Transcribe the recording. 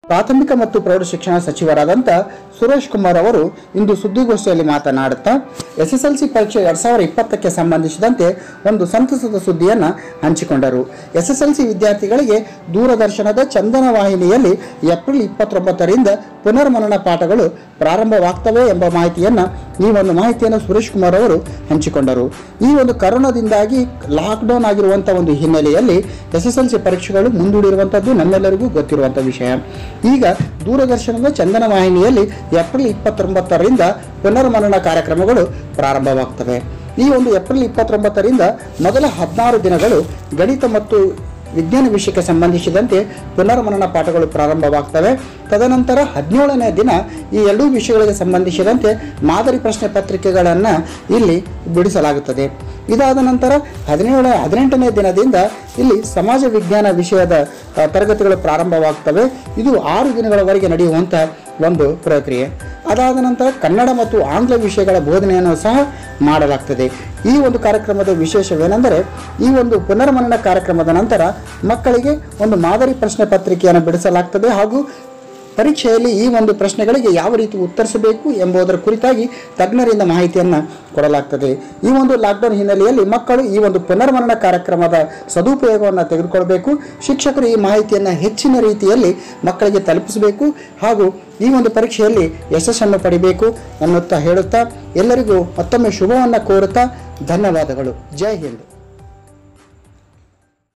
ಪ್ರಾಥಮಿಕ ಮತ್ತು ಪ್ರೌಢಶಿಕ್ಷಣ ಸಚಿವರಾದಂಥ ಸುರೇಶ್ ಕುಮಾರ್ ಅವರು ಇಂದು ಸುದ್ದಿಗೋಷ್ಠಿಯಲ್ಲಿ ಮಾತನಾಡುತ್ತಾ ಎಸ್ಎಸ್ಎಲ್ಸಿ ಪರೀಕ್ಷೆ 2020ಕ್ಕೆ ಸಂಬಂಧಿಸಿದಂತೆ ಒಂದು ಸಂತಸದ ಸುದ್ದಿಯನ್ನು ಹಂಚಿಕೊಂಡರು. ಎಸ್ಎಸ್ಎಲ್ಸಿ ವಿದ್ಯಾರ್ಥಿಗಳಿಗೆ ದೂರದರ್ಶನದ ಚಂದನ ವಾಹಿನಿಯಲ್ಲಿ ಏಪ್ರಿಲ್ 29ರಿಂದ ಪುನರ್ಮನನ ಪಾಠಗಳು ಪ್ರಾರಂಭವಾಗ್ತವೆ ಎಂಬ ಮಾಹಿತಿಯನ್ನು ಸುರೇಶ್ ಕುಮಾರ್ ಅವರು ಹಂಚಿಕೊಂಡರು. ಈ ಒಂದು ಕರೋನಾದಿಂದಾಗಿ ಲಾಕ್ಡೌನ್ ಆಗಿರುವಂಥ ಒಂದು ಹಿನ್ನೆಲೆಯಲ್ಲಿ ಎಸ್ಎಸ್ಎಲ್ಸಿ ಪರೀಕ್ಷೆಗಳು ಮುಂದೂಡಿರುವಂಥದ್ದು ನಮ್ಮೆಲ್ಲರಿಗೂ ಗೊತ್ತಿರುವಂಥ ವಿಷಯ. ಈಗ ದೂರದರ್ಶನದ ಚಂದನ ವಾಹಿನಿಯಲ್ಲಿ ಏಪ್ರಿಲ್ 29ರಿಂದ ಪುನರ್ಮನನ ಕಾರ್ಯಕ್ರಮಗಳು ಪ್ರಾರಂಭವಾಗ್ತವೆ. ಈ ಒಂದು ಏಪ್ರಿಲ್ 29ರಿಂದ ಮೊದಲ 16 ದಿನಗಳು ಗಣಿತ ಮತ್ತು ವಿಜ್ಞಾನ ವಿಷಯಕ್ಕೆ ಸಂಬಂಧಿಸಿದಂತೆ ಪುನರ್ಮನನ ಪಾಠಗಳು ಪ್ರಾರಂಭವಾಗ್ತವೆ. ತದನಂತರ 17ನೇ ದಿನ ಈ ಎರಡೂ ವಿಷಯಗಳಿಗೆ ಸಂಬಂಧಿಸಿದಂತೆ ಮಾದರಿ ಪ್ರಶ್ನೆ ಪತ್ರಿಕೆಗಳನ್ನು ಇಲ್ಲಿ ಬಿಡಿಸಲಾಗುತ್ತದೆ. ಇದಾದ ನಂತರ 18ನೇ ದಿನದಿಂದ ಇಲ್ಲಿ ಸಮಾಜ ವಿಜ್ಞಾನ ವಿಷಯದ ತರಗತಿಗಳು ಪ್ರಾರಂಭವಾಗ್ತವೆ. ಇದು 6 ದಿನಗಳವರೆಗೆ ನಡೆಯುವಂಥ ಒಂದು ಪ್ರಕ್ರಿಯೆ. ಅದಾದ ನಂತರ ಕನ್ನಡ ಮತ್ತು ಆಂಗ್ಲ ವಿಷಯಗಳ ಬೋಧನೆಯನ್ನು ಸಹ ಮಾಡಲಾಗ್ತದೆ. ಈ ಒಂದು ಕಾರ್ಯಕ್ರಮದ ವಿಶೇಷವೇನೆಂದರೆ ಈ ಒಂದು ಪುನರ್ಮನನ ಕಾರ್ಯಕ್ರಮದ ನಂತರ ಮಕ್ಕಳಿಗೆ ಒಂದು ಮಾದರಿ ಪ್ರಶ್ನೆ ಪತ್ರಿಕೆಯನ್ನು ಬಿಡಿಸಲಾಗ್ತದೆ ಹಾಗೂ ಪರೀಕ್ಷೆಯಲ್ಲಿ ಈ ಒಂದು ಪ್ರಶ್ನೆಗಳಿಗೆ ಯಾವ ರೀತಿ ಉತ್ತರಿಸಬೇಕು ಎಂಬುದರ ಕುರಿತಾಗಿ ತಜ್ಞರಿಂದ ಮಾಹಿತಿಯನ್ನು ಕೊಡಲಾಗ್ತದೆ. ಈ ಒಂದು ಲಾಕ್ಡೌನ್ ಹಿನ್ನೆಲೆಯಲ್ಲಿ ಮಕ್ಕಳು ಈ ಒಂದು ಪುನರ್ಮನನ ಕಾರ್ಯಕ್ರಮದ ಸದುಪಯೋಗವನ್ನು ತೆಗೆದುಕೊಳ್ಬೇಕು. ಶಿಕ್ಷಕರು ಈ ಮಾಹಿತಿಯನ್ನು ಹೆಚ್ಚಿನ ರೀತಿಯಲ್ಲಿ ಮಕ್ಕಳಿಗೆ ತಲುಪಿಸಬೇಕು ಹಾಗೂ ಈ ಒಂದು ಪರೀಕ್ಷೆಯಲ್ಲಿ ಯಶಸ್ಸನ್ನು ಪಡಿಬೇಕು ಅನ್ನುತ್ತಾ ಹೇಳುತ್ತಾ ಎಲ್ಲರಿಗೂ ಮತ್ತೊಮ್ಮೆ ಶುಭವನ್ನು ಕೋರುತ್ತಾ ಧನ್ಯವಾದಗಳು. ಜೈ ಹಿಂದ್.